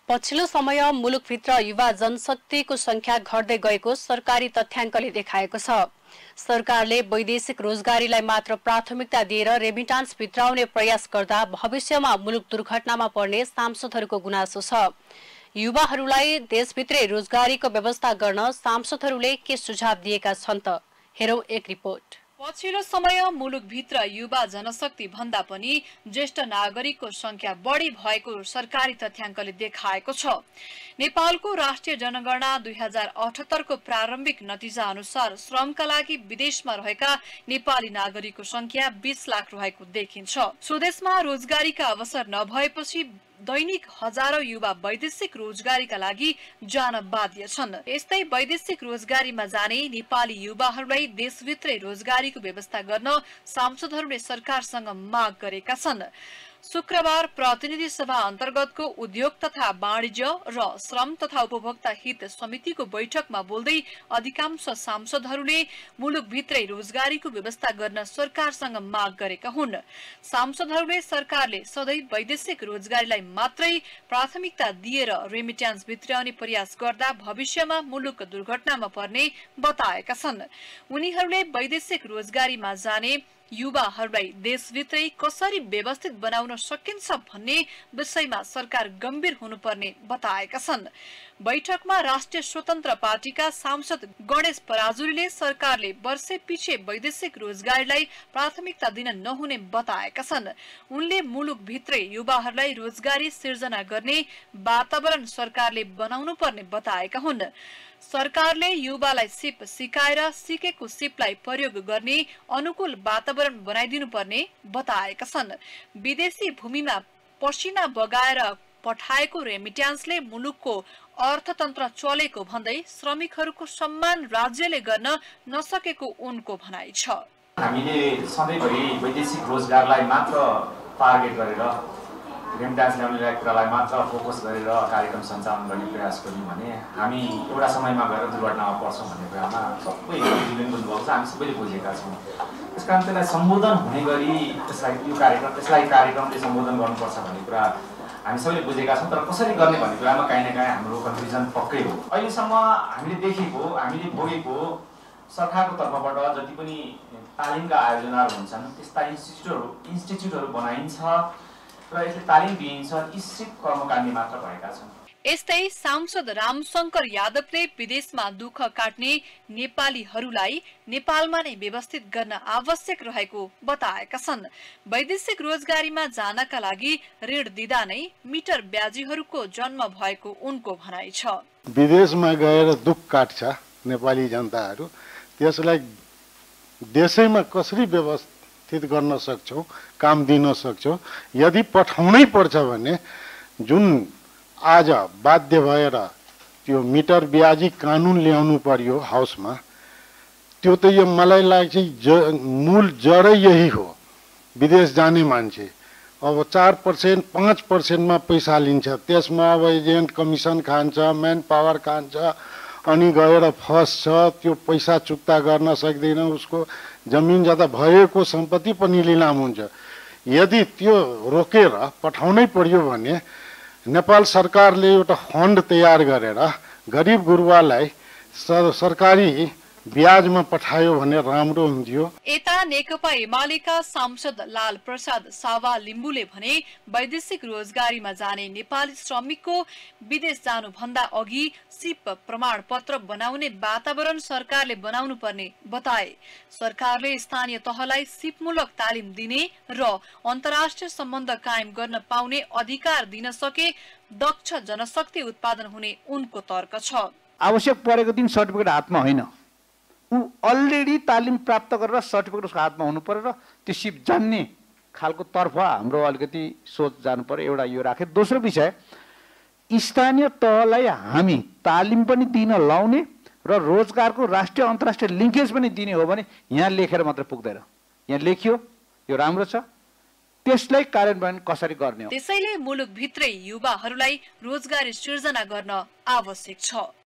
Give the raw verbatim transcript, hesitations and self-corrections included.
पछिल्लो समय मुलुकभित्र युवा जनशक्तिको संख्या घट्दै गएको सरकारी तथ्याङ्कले देखाएको छ। सरकारले वैदेशिक रोजगारीलाई मात्र प्राथमिकता दिएर रेमिटान्स भित्राउने प्रयास गर्दा भविष्यमा मुलुक दुर्घटनामा पर्ने सांसदहरूको गुनासो छ। युवाहरूलाई देशभित्रै रोजगारीको व्यवस्था गर्न सांसदहरूले के सुझाव दिएका छन् त? हेरौं एक रिपोर्ट। पछिल्लो समय मुलुकभित्र युवा जनशक्ति भन्दा पनि ज्येष्ठ नागरिकको संख्या बढी भएको सरकारी तथ्याङ्कले देखाएको छ। नेपालको राष्ट्रिय जनगणना दुई हजार अठहत्तर को प्रारम्भिक नतिजा अनुसार श्रमका लागि विदेशमा रहेका नेपाली नागरिकको संख्या बीस लाख रहेको देखिन्छ। स्वदेशमा रोजगारीका अवसर नभएपछि दैनिक हजारौं युवा वैदेशिक रोजगारीका लागि जान बाध्य छन्। यस्तै वैदेशिक रोजगारीमा जाने नेपाली युवाहरूलाई देशभित्रै रोजगारीको व्यवस्था गर्न सांसदहरूले सरकारसँग माग गरेका छन्। शुक्रबार प्रतिनिधि सभा अन्तर्गतको उद्योग तथा वाणिज्य र श्रम तथा उपभोक्ता हित समितिको बैठकमा बोल्दै अधिकांश सांसदहरूले मुलुकभित्रै रोजगारीको व्यवस्था गर्न सरकारसँग माग गरेका हुन्। सांसदहरूले सरकारले सधैँ वैदेशिक रोजगारीलाई मात्रै प्राथमिकता दिएर रेमिट्यान्स भित्राउने प्रयास गर्दा भविष्यमा मुलुक दुर्घटनामा पर्ने बताएका छन्। उनीहरूले वैदेशिक रोजगारीमा जाने युवाहरूलाई देशभित्रै कसरी व्यवस्थित बनाउन सकिन्छ भन्ने विषयमा सरकार गम्भीर हुनुपर्ने बताएका छन्। बैठकमा राष्ट्रिय स्वतन्त्र पार्टीका सांसद गणेश पराजुलीले सरकारले वर्षे पछि वैदेशिक रोजगारीलाई प्राथमिकता दिन नहुने बताएका छन्। उनले मुलुकभित्रै युवाहरूलाई रोजगारी सिर्जना गर्ने वातावरण सरकारले बनाउनु पर्ने बताएका हुन्। सरकारले युवालाई सिप सिकाएर सिकेको सिपलाई प्रयोग गर्ने अनुकूल वातावरण बनाइदिनु पर्ने बताएका छन्। विदेशी भूमिमा पसिना बगाएर पठाएको रेमिट्यान्सले मुलुकको अर्थतन्त्र चलेको भन्दै श्रमिकहरूको सम्मान राज्यले गर्न नसकेको उनको भनाइ छ। हामीले सधैँभरि वैदेशिक रोजगारलाई मात्र टार्गेट गरेर रेमिट्यान्स ल्याउने कुरालाई मात्र फोकस गरेर कार्यक्रम सञ्चालन गर्ने प्रयास गर्यौँ भने हामी एउटा समयमा गएर दुर्घटनामा पर्छौँ भन्ने कुरामा सबै जुन बुझ्नुभएको छ, हामी सबैले बुझेका छौँ। त्यसकारण त्यसलाई सम्बोधन हुने गरी त्यसलाई यो कार्यक्रम त्यसलाई कार्यक्रमले सम्बोधन गर्नुपर्छ भन्ने कुरा हामी सबैले बुझेका छौँ। तर कसरी गर्ने भन्ने कुरामा काहीँ न काहीँ हाम्रो कन्फ्युजन पक्कै हो। अहिलेसम्म हामीले देखेको हामीले भोगेको सरकारको तर्फबाट जति पनि तालिमका आयोजनाहरू हुन्छन् त्यस्ता इन्स्टिच्युटहरू इन्स्टिच्युटहरू बनाइन्छ र यसले तालिम दिइन्छ, यी सिप कर्मकाण्डी मात्र भएका छन्। यस्तै सांसद रामशंकर यादवले विदेशमा दुःख काट्ने नेपालीहरूलाई नेपालमा नै व्यवस्थित गर्न आवश्यक रहेको बताएका छन्। वैदेशिक रोजगारीमा जानका लागि ऋण दिँदा नै मिटर ब्याजीहरूको जन्म भएको उनको भनाइ छ। विदेशमा गएर दुःख काट्छ नेपाली जनताहरू, त्यसलाई देशैमा कसरी व्यवस्थित गर्न सक्छौं, काम दिन सक्छौं। यदि पठाउनै पर्छ भने जुन आज बाध्य भएर त्यो मिटर ब्याजी कानुन ल्याउनु पर्यो हाउसमा, त्यो त यो मलाई लाग्छ ज मूल जडै यही हो। विदेश जाने मान्छे अब चार पर्सेंट पाँच पर्सेंटमा पैसा लिन्छ, त्यसमा अब एजेन्ट कमिसन खान्छ, म्यान पावर खान्छ, अनि गएर फस्छ, त्यो पैसा चुक्ता गर्न सक्दैन, उसको जमिन जता भएको सम्पत्ति पनि लिलाम हुन्छ। यदि त्यो रोकेर पठाउनै पर्यो भने नेपाल सरकारले एउटा फन्ड तयार गरेर गरिब गुरुवालाई सरकारी ब्याजमा पठायो भने राम्रो हुन्थ्यो। यता नेकपा एमालेका सांसद लाल प्रसाद सावा लिम्बुले भने वैदेशिक रोजगारीमा जाने नेपाली श्रमिकको विदेश जानु भन्दा अघि सिप प्रमाण पत्र बनाउने वातावरण सरकारले बनाउनु पर्ने बताए। सरकारले स्थानीय तहलाई सिपमूलक तालिम दिने र अन्तर्राष्ट्रिय सम्बन्ध कायम गर्न पाउने अधिकार दिन सके दक्ष जनशक्ति उत्पादन हुने उनको तर्क छ। आवश्यक परेको दिन सर्टिफिकेट हातमा होइन, ऊ अलरेडी तालिम प्राप्त गरेर सर्टिफिकेट उसको हातमा हुनु पर्यो र त्यो सिप जान्ने खालको तर्फ हाम्रो अलिकति सोच जानु पर्यो। एउटा यो राखे। दोस्रो विषय, स्थानीय तहलाई हामी तालिम पनि दिन लाउने र रोजगारको राष्ट्रिय अन्तर्राष्ट्रिय लिङ्केज पनि दिने हो भने यहाँ लेखेर मात्र पुग्दैन। यहाँ लेखियो यो राम्रो छ, त्यसलाई कार्यान्वयन कसरी गर्ने हो। त्यसैले मुलुकभित्रै युवाहरूलाई रोजगारी सृजना गर्न आवश्यक छ।